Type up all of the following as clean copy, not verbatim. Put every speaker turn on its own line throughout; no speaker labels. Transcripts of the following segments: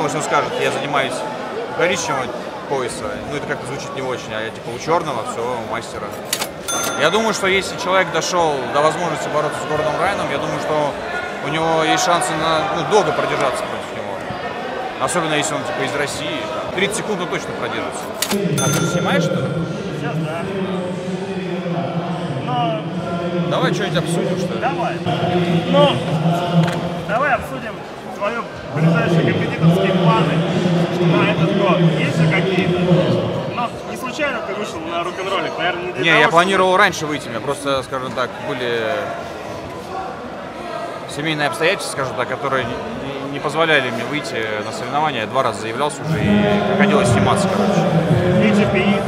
если он скажет, я занимаюсь коричневого пояса, ну это как-то звучит не очень, а я типа у черного, все, мастера. Я думаю, что если человек дошел до возможности бороться с Гордоном Райаном, я думаю, что у него есть шансы на долго продержаться против него. Особенно если он типа из России. 30 секунд он точно продержится. А ты снимаешь что-то?
Сейчас, да. Но...
Давай что-нибудь обсудим, что ли?
Давай. Ну, давай обсудим твои ближайшие компетиторские планы на этот год. Есть ли какие-то? Но не случайно ты вышел на рок-н-роллик, наверное, не
Не, я планировал раньше выйти, у меня просто, скажем так, были семейные обстоятельства, скажем так, которые не позволяли мне выйти на соревнования. Я 2 раза заявлялся уже и приходилось сниматься, короче.
AGP.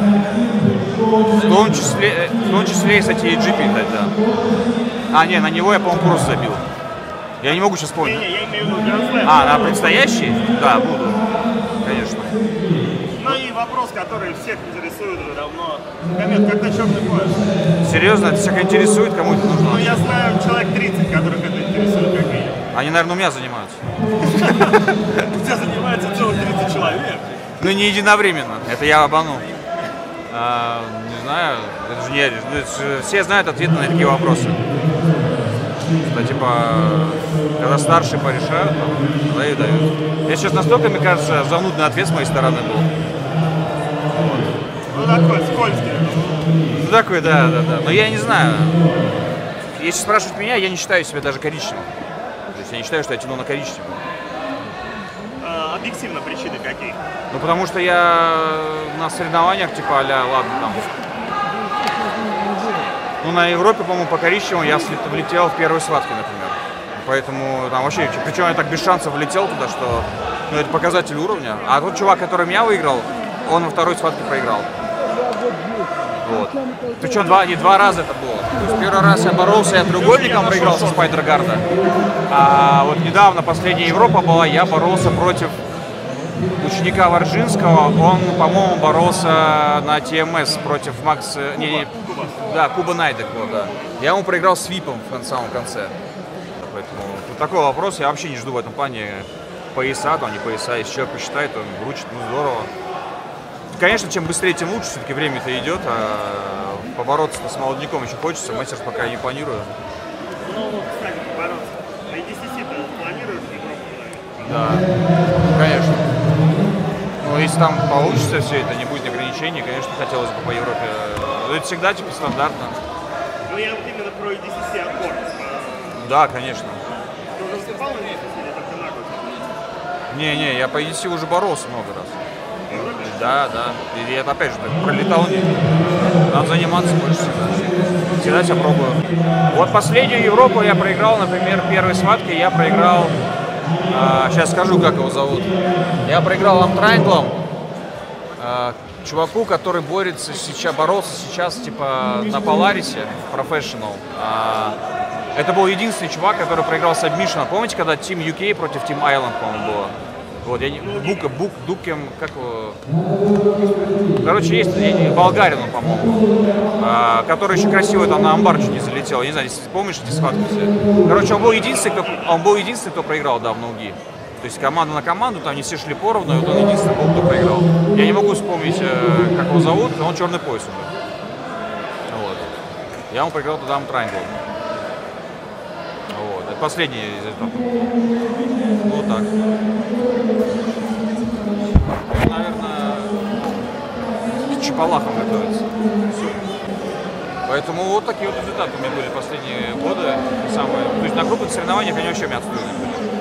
В том числе, кстати, и GP, да. А, не, на него я, по-моему, курс забил. Я не могу сейчас вспомнить.
Не, я имею в виду Гранд-слэм.
А, на предстоящий? Да, буду. Конечно.
Ну и вопрос, который всех интересует уже давно. Комет, когда черный пояс?
Серьезно, это всех интересует, кому это нужно?
Ну я знаю человек 30, которых это интересует, как минимум.
Они, наверное, у меня занимаются.
У тебя занимается целых 30 человек.
Ну, не единовременно. Это я обманул. Не знаю, это же не я. Все знают ответы на такие вопросы. Да, типа, когда старшие порешают, тогда и дают. Я сейчас настолько, мне кажется, занудный ответ с моей стороны был.
Ну такой, скользкий.
Ну такой, да. Но я не знаю. Если спрашивать меня, я не считаю себя даже коричневым. То есть я не считаю, что я тяну на коричневый.
Объективно причины какие?
Ну потому что я на соревнованиях, типа, ладно, там. Ну, на Европе, по-моему, по коричневому я влетел в первой схватке, например. Поэтому там вообще, причем я так без шансов влетел туда, что ну, это показатель уровня. А тот чувак, который меня выиграл, он во второй схватке проиграл. Вот. Причем два раза это было. То есть первый раз я боролся, я треугольником проиграл со Спайдергарда. А вот недавно, последняя Европа была, я боролся против ученика Варжинского. Он, по-моему, боролся на ТМС против Макса... Да, Куба Найдек, да. Я ему проиграл свипом в самом конце. Поэтому тут такой вопрос, я вообще не жду в этом плане пояса, там не пояса. Если человек посчитает, он вручит, ну здорово. Конечно, чем быстрее, тем лучше, все-таки время-то идет, а побороться с молодняком еще хочется, мастерс пока не планирую.
Ну, кстати, побороться. На EDCC ты планируешь Европу?
Да, конечно. Ну, если там получится все это, не будет ограничений, конечно, хотелось бы по Европе. Но это всегда, типа, стандартно.
Ну, я вот именно про EDCC отбор.
Да, конечно.
Ты уже выступал на EDCC или только на год?
Не, я по EDCC уже боролся много раз. Да. И это, опять же, так, пролетал. Надо заниматься больше всегда. Всегда себя пробую. Вот последнюю Европу я проиграл, например, первой схватке я проиграл. Сейчас скажу, как его зовут. Я проиграл Амтрайнглом, чуваку, который боролся сейчас типа на Polaris Professional. Это был единственный чувак, который проиграл Submission. Помните, когда Team UK против Team Island, по-моему, было? Вот, Дукем, как его... Короче, есть болгарин, по-моему, который еще красиво там на амбар чуть не залетел. Я не знаю, если помнишь эти схватки все. Короче, он был единственный, кто проиграл, да, в ноги. То есть команда на команду, там не все шли поровну, и вот он единственный был, кто проиграл. Я не могу вспомнить, как его зовут, он черный пояс уже. Вот. Я ему проиграл туда Трайнгл. Вот. Это последний из этапов. Вот так. Наверное, с Чапалахом готовится. Поэтому вот такие вот результаты у меня были последние годы. То есть на крупных соревнованиях они вообще меня отстроили.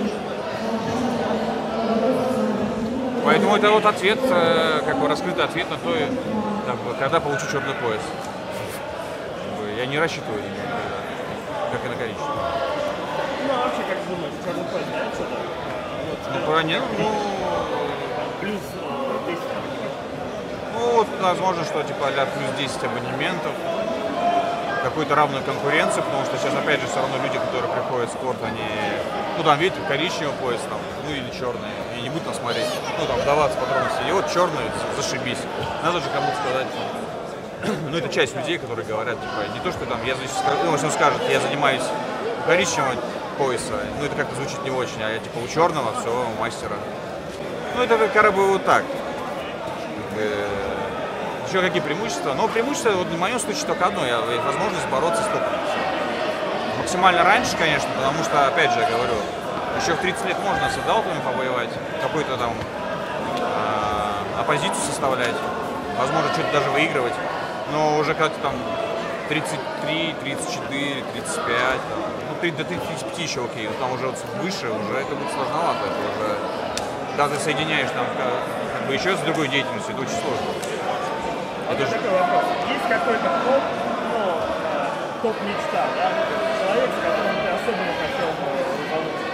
Поэтому это вот ответ, как бы раскрытый ответ на то, как бы, когда получу черный пояс. Я не рассчитываю, как и на количество.
Ну, а вообще, как думаешь, черный пояс, да, что-то? Плюс 10.
Ну, вот, возможно, что типа плюс 10 абонементов, какую-то равную конкуренцию, потому что сейчас, опять же, все равно люди, которые приходят в спорт, они, ну, там, видите, коричневый пояс, там, ну, или черный, и не будут там смотреть, ну, там, вдаваться в подробности, и вот черный, зашибись, надо же кому-то сказать, ну, это часть людей, которые говорят, типа, не то, что там, если он скажет, я занимаюсь коричневого пояса, ну, это как-то звучит не очень, а я, типа, у черного, все, мастера. Ну, Ну, это как бы вот так. Еще какие преимущества? Но преимущество, вот в моем случае, только одно. Возможность бороться с топом. Максимально раньше, конечно, потому что, опять же, я говорю, еще в 30 лет можно с адалтами повоевать, какую-то там оппозицию составлять, возможно, что-то даже выигрывать. Но уже когда ты там 33, 34, 35, там, ну, до 35 еще окей, но там уже вот выше, уже это будет сложновато. Это уже, когда ты соединяешь там как бы еще с другой деятельностью, это очень сложно.
А вот такой вопрос. Есть какой-то топ, ну, топ-мечта, да? Человек, с которым ты особенно хотел бы бороться?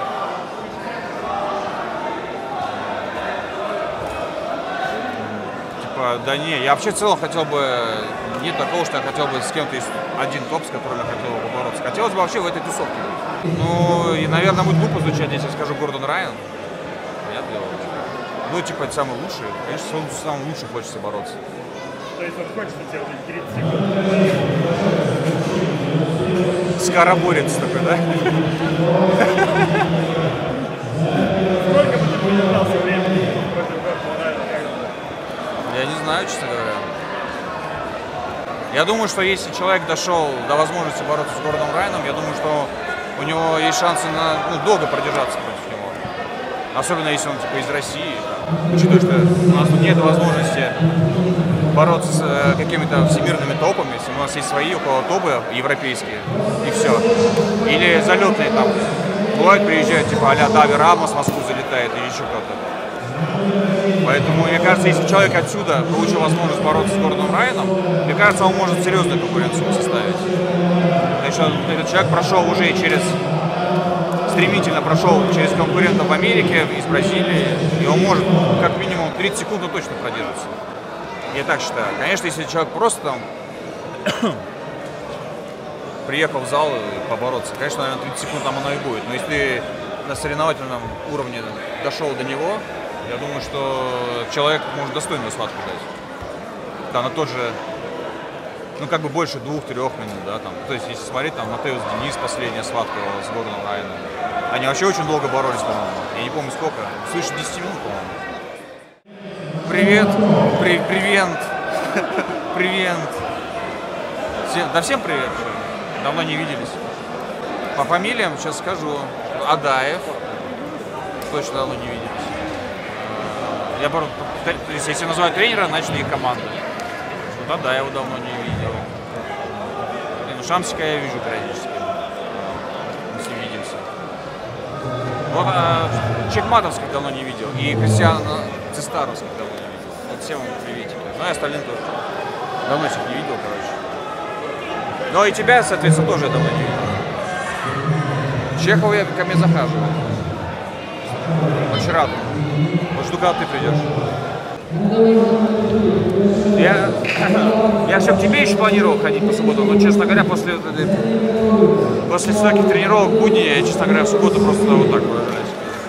Типа, да не, я вообще в целом хотел бы, нет такого, что я хотел бы с кем-то из один топ, с которым я хотел бы побороться. Хотелось бы вообще в этой тусовке. Ну, и, наверное, будет глупо звучать, если я скажу Гордон Райан. Понятно. Ну, типа, это самый лучший. Конечно, с самым лучшим хочется бороться.
То есть вот хочется тебе убить 30 секунд.
Скороборец такой, да?
Сколько бы ты продержался времени против Гордона Райана?
Я не знаю, честно говоря. Я думаю, что если человек дошел до возможности бороться с Гордоном Райаном, я думаю, что у него есть шансы на долго продержаться против него. Особенно если он типа из России. Учитывая, что у нас тут нет возможности бороться с какими-то всемирными топами, если у нас есть свои около топы европейские, и все. Или залетные там. Бывают, приезжают, типа а-ля Дави Рамос в Москву залетает, или еще кто-то. Поэтому, мне кажется, если человек отсюда получил возможность бороться с Гордоном Райаном, мне кажется, он может серьезную конкуренцию составить. Потому что этот человек прошел уже стремительно прошел через конкурентов в Америке, из Бразилии, и он может как минимум 30 секунд точно продержится. Я так считаю. Конечно, если человек просто там приехал в зал и побороться, конечно, наверное, 30 секунд там оно и будет. Но если ты на соревновательном уровне дошел до него, я думаю, что человек может достойную схватку дать. Да, на тот же, ну как бы больше 2-3 минут, да, там. То есть, если смотреть, там, Матеус Денис, последняя схватка с Гордоном Райаном. Они вообще очень долго боролись, по-моему. Я не помню сколько. Свыше 10 минут, по-моему. Привет. Привет. Привет. Да всем привет. Давно не виделись. По фамилиям сейчас скажу. Адаев. Точно давно не виделись. Если называют тренера, значит и команда. Вот Адаева давно не видел. Ну, Шамсика я вижу периодически. Мы с ним видимся. Вот Чекматовских давно не видел. И Кристиана Цистаровских давно не видел. Вот всем вам приветики. Ну и остальным тоже. Давно их не видел, короче. Ну и тебя, соответственно, тоже я давно не видел. Чехова я ко мне захаживаю. Очень рад. Вот жду, когда ты придешь. Я все к тебе еще планировал ходить по субботам, но, честно говоря, после стольких тренировок в будни, я, честно говоря, в субботу просто вот так выражаюсь.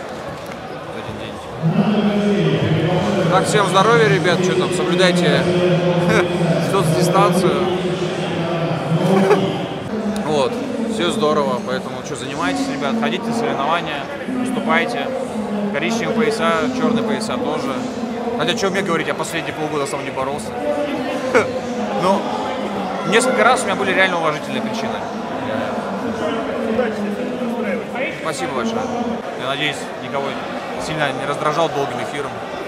Один день. Так, всем здоровья, ребят, что там, соблюдайте соцдистанцию. Вот, все здорово, поэтому что, занимайтесь, ребят, ходите на соревнования, выступайте. Коричневые пояса, черные пояса тоже. Хотя, что мне говорить, я последние полгода сам не боролся. Но несколько раз у меня были реально уважительные причины. Спасибо большое. Я надеюсь, никого сильно не раздражал долгим эфиром.